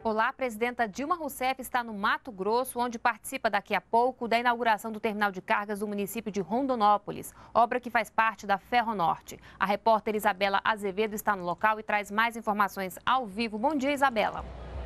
Olá, a presidenta Dilma Rousseff está no Mato Grosso, onde participa daqui a pouco da inauguração do terminal de cargas do município de Rondonópolis, obra que faz parte da Ferronorte. A repórter Isabela Azevedo está no local e traz mais informações ao vivo. Bom dia, Isabela.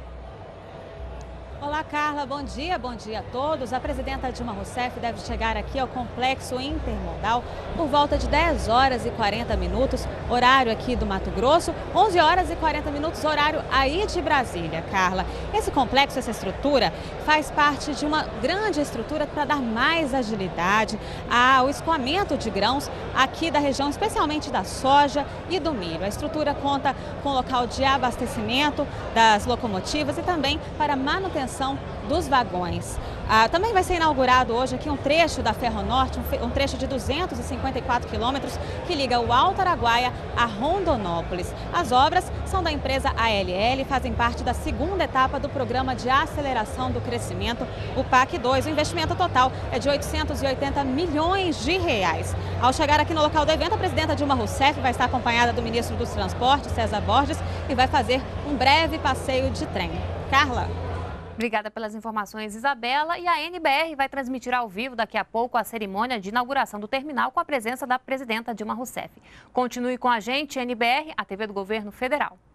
Olá, Carla. Bom dia a todos. A presidenta Dilma Rousseff deve chegar aqui ao Complexo Intermodal por volta de 10 horas e 40 minutos, horário aqui do Mato Grosso, 11 horas e 40 minutos, horário aí de Brasília, Carla. Esse complexo, essa estrutura, faz parte de uma grande estrutura para dar mais agilidade ao escoamento de grãos aqui da região, especialmente da soja e do milho. A estrutura conta com local de abastecimento das locomotivas e também para manutenção dos vagões. Também vai ser inaugurado hoje aqui um trecho da Ferronorte, um trecho de 254 quilômetros que liga o Alto Araguaia a Rondonópolis. As obras são da empresa ALL e fazem parte da segunda etapa do Programa de Aceleração do Crescimento, o PAC 2. O investimento total é de 880 milhões de reais. Ao chegar aqui no local do evento, a presidenta Dilma Rousseff vai estar acompanhada do ministro dos Transportes, César Borges, e vai fazer um breve passeio de trem. Carla. Obrigada pelas informações, Isabela. E a NBR vai transmitir ao vivo daqui a pouco a cerimônia de inauguração do terminal com a presença da presidenta Dilma Rousseff. Continue com a gente, NBR, a TV do Governo Federal.